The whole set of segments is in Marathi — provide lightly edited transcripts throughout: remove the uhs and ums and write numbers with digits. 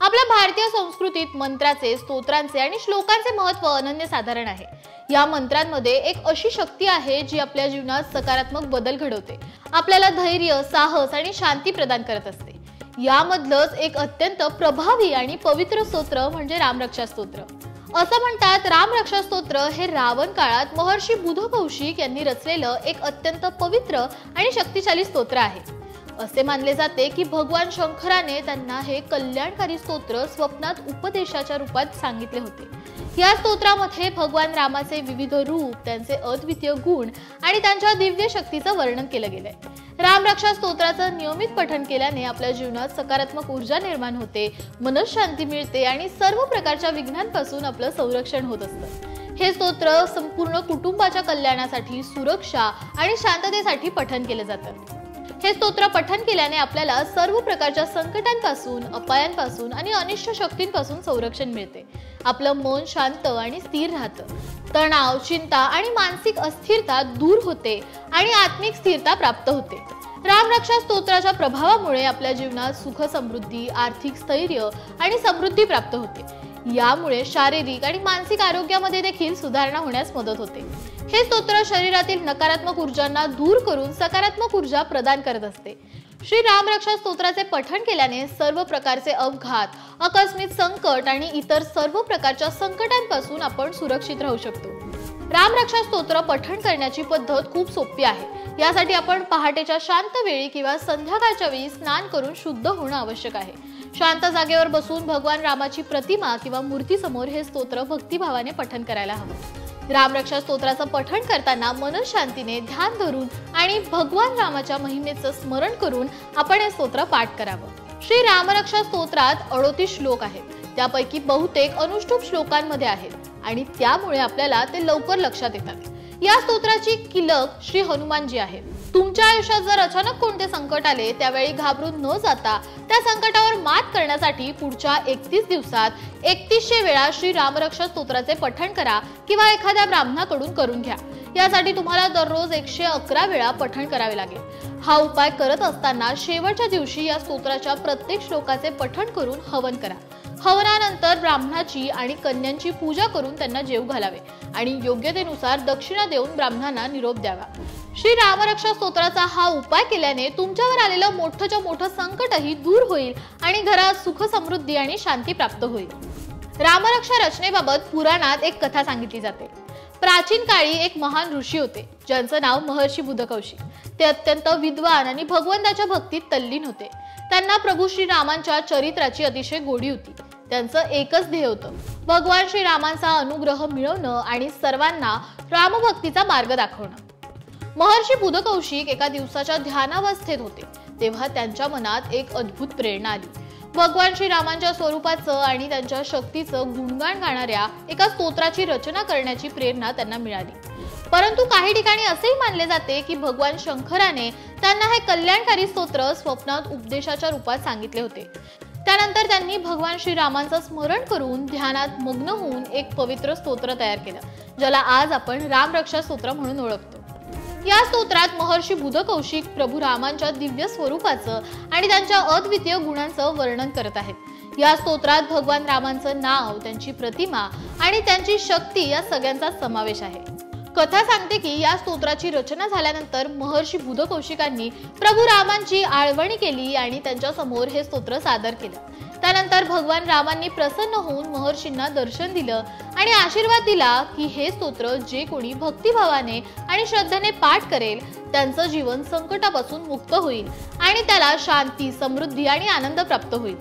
आपल्या भारतीय संस्कृतीत मंत्राचे, स्तोत्रांचे आणि श्लोकांचे महत्त्व अनन्यसाधारण आहे। या मंत्रांमध्ये एक अशी शक्ती आहे जी आपल्या जीवनात सकारात्मक बदल घडवते, आपल्याला धैर्य, साहस आणि शांती प्रदान करत असते। यामधलंच एक अत्यंत प्रभावी आणि पवित्र स्तोत्र म्हणजे रामरक्षा स्तोत्र। असं म्हणतात, रामरक्षा स्तोत्र हे रावण काळात महर्षी बुध कौशिक यांनी रचलेलं एक अत्यंत पवित्र आणि शक्तिशाली स्तोत्र आहे। असे मानले जाते की भगवान शंकराने त्यांना हे कल्याणकारी स्तोत्र स्वप्नात उपदेशाच्या रूपात सांगितले होते। या स्तोत्रामध्ये भगवान रामाचे विविध रूप, त्यांचे अद्वितीय गुण आणि त्यांच्या दिव्य शक्तीचं वर्णन केलं गेलंय। रामरक्षा स्तोत्राचं नियमित पठण केल्याने आपल्या जीवनात सकारात्मक ऊर्जा निर्माण होते, मनःशांती मिळते आणि सर्व प्रकारच्या विघ्नांपासून आपलं संरक्षण होत असतं। हे स्तोत्र संपूर्ण कुटुंबाच्या कल्याणासाठी, सुरक्षा आणि शांततेसाठी पठण केलं जातं। हे स्तोत्र पठण केल्याने आपल्याला सर्व प्रकारच्या संकटांपासून, अपायांपासून आणि अनिष्ट शक्तींपासून संरक्षण मिळते। आपलं मन शांत आणि स्थिर राहतं, तणाव, चिंता आणि मानसिक अस्थिरता दूर होते आणि आत्मिक स्थिरता प्राप्त होते। रामरक्षा स्तोत्राच्या प्रभावामुळे आपल्या जीवनात सुख, समृद्धी, आर्थिक स्थैर्य आणि समृद्धी प्राप्त होते। यामुळे शारीरिक आणि मानसिक आरोग्यामध्ये देखील सुधारणा होण्यास मदत होते। हे स्तोत्र शरीरातील नकारात्मक ऊर्जांना दूर करून सकारात्मक ऊर्जा प्रदान करत असते। श्री रामरक्षा स्तोत्राचे पठण केल्याने सर्व प्रकारचे अपघात, आकस्मिक संकट आणि इतर सर्व प्रकारच्या संकटांपासून आपण सुरक्षित राहू शकतो। रामरक्षा स्तोत्र पठण करण्याची पद्धत खूप सोपी आहे। यासाठी आपण पहाटेच्या शांत वेळी किंवा संध्याकाळच्या वेळी स्नान करून शुद्ध होणं आवश्यक आहे। शांत जागेवर बसून भगवान रामाची प्रतिमा किंवा मूर्ती समोर हे स्तोत्र भक्तिभावाने पठण करायला हवं। रामरक्षा स्तोत्राचं पठण करताना मनःशांतीने ध्यान धरून आणि भगवान रामाच्या महिमेचं स्मरण करून आपण हे स्तोत्र पाठ करावं। श्री रामरक्षा स्तोत्रात 38 श्लोक आहेत, त्यापैकी बहुतेक अनुष्टुप श्लोकांमध्ये आहेत आणि त्यामुळे आपल्याला ते लवकर लक्षात येतात। या स्तोत्राची किलक श्री हनुमानजी आहे। तुमच्या आयुष्यात जर अचानक कोणते संकट आले, त्यावेळी घाबरून न जाता त्या संकटावर मात करण्यासाठी पुढच्या 31 दिवसात 3100 वेळा श्री रामरक्षा स्तोत्राचे पठण करा किंवा एखाद्या ब्राह्मणाकडून करून घ्या। यासाठी तुम्हाला दररोज 111 वेळा पठण करावे लागेल। हा उपाय करत असताना शेवटच्या दिवशी या स्तोत्राच्या प्रत्येक श्लोकाचे पठण करून हवन करा। हवनानंतर ब्राह्मणाची आणि कन्यांची पूजा करून त्यांना जेवू घालावे आणि योग्यतेनुसार दक्षिणा देऊन ब्राह्मणांना निरोप द्यावा। श्री रामरक्षा स्तोत्राचा हा उपाय केल्याने तुमच्यावर आलेलं मोठंच्या मोठं संकटही दूर होईल आणि घरात सुख, समृद्धी आणि शांती प्राप्त होईल। रामरक्षा रचनेबाबत पुराणात एक कथा सांगितली जाते। प्राचीन काळी एक महान ऋषी होते, ज्यांचं नाव महर्षी बुध कौशिक। ते अत्यंत विद्वान आणि भगवंताच्या भक्तीत तल्लीन होते। त्यांना प्रभू श्री रामांच्या चरित्राची अतिशय गोडी होती। त्यांचं एकच ध्येय होतं, भगवान श्री रामांचा अनुग्रह मिळवणं आणि सर्वांना रामभक्तीचा मार्ग दाखवणं। महर्षी बुध कौशिक एका दिवसाच्या ध्यानावस्थेत होते, तेव्हा त्यांच्या मनात एक अद्भुत प्रेरणा आली। भगवान श्री रामांच्या स्वरूपाचं आणि त्यांच्या शक्तीचं गुणगान गाणाऱ्या एका स्तोत्राची रचना करण्याची प्रेरणा त्यांना मिळाली। परंतु काही ठिकाणी असेही मानले जाते की भगवान शंकराने त्यांना हे कल्याणकारी स्तोत्र स्वप्नात उपदेशाच्या रूपात सांगितले होते। त्यानंतर त्यांनी भगवान श्री रामांचं स्मरण करून ध्यानात मग्न होऊन एक पवित्र स्तोत्र तयार केलं, ज्याला आज आपण रामरक्षा स्तोत्र म्हणून ओळखतो। या स्तोत्रात महर्षी बुध कौशिक प्रभू रामांच्या दिव्य स्वरूपाचं आणि त्यांच्या अद्वितीय गुणांचं वर्णन करत आहेत। या स्तोत्रात भगवान रामांचं नाव, त्यांची प्रतिमा आणि त्यांची शक्ती या सगळ्यांचा समावेश आहे। कथा सांगते की या स्तोत्राची रचना झाल्यानंतर महर्षी बुध कौशिकांनी प्रभू रामांची आळवणी केली आणि त्यांच्या समोर हे स्तोत्र सादर केलं। त्यानंतर भगवान रामांनी प्रसन्न होऊन महर्षींना दर्शन दिलं आणि आशीर्वाद दिला की हे स्तोत्र जे कोणी भक्तिभावाने आणि श्रद्धेने पाठ करेल, त्यांचं जीवन संकटापासून मुक्त होईल आणि त्याला शांती, समृद्धी आणि आनंद प्राप्त होईल।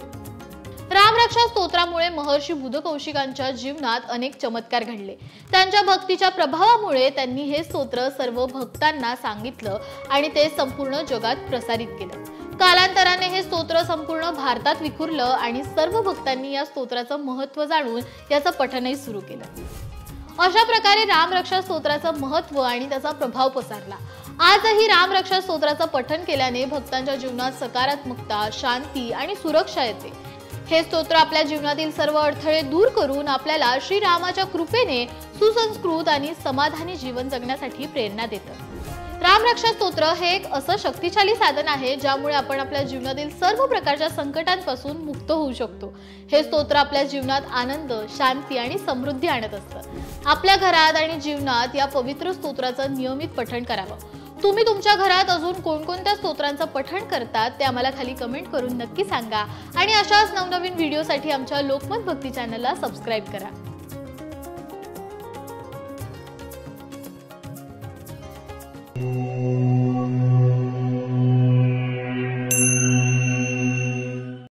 रामरक्षा स्तोत्रामुळे महर्षी बुध कौशिकांच्या जीवनात अनेक चमत्कार घडले। त्यांच्या भक्तीच्या प्रभावामुळे त्यांनी हे स्तोत्र सर्व भक्तांना सांगितलं आणि ते संपूर्ण जगात प्रसारित केलं। कालांतराने हे स्तोत्र संपूर्ण भारतात विखुरलं आणि सर्व भक्तांनी या स्तोत्राचं महत्त्व जाणून याचं पठणही सुरू केलं। अशा प्रकारे रामरक्षा स्तोत्राचं महत्त्व आणि त्याचा प्रभाव पसरला। आजही रामरक्षा स्तोत्राचं पठण केल्याने भक्तांच्या जीवनात सकारात्मकता, शांती आणि सुरक्षा येते। हे स्तोत्र आपल्या जीवनातील सर्व अडथळे दूर करून आपल्याला श्री रामाच्या कृपेने सुसंस्कृत आणि समाधानी जीवन जगण्यासाठी प्रेरणा देतं। रामरक्षा स्तोत्र हे एक असं शक्तिशाली साधन आहे ज्यामुळे आपण आपल्या जीवनातील सर्व प्रकारच्या संकटांपासून मुक्त होऊ शकतो। हे स्तोत्र आपल्या जीवनात आनंद, शांती आणि समृद्धी आणत असतं। आपल्या घरात आणि जीवनात या पवित्र स्तोत्राचं नियमित पठण करावं। तुम्ही तुमच्या घरात अजून कोणकोणत्या स्तोत्रांचं पठण करतात ते आम्हाला खाली कमेंट करून नक्की सांगा आणि अशाच नवनवीन व्हिडिओसाठी आमच्या लोकमत भक्ती चॅनलला सबस्क्राइब करा।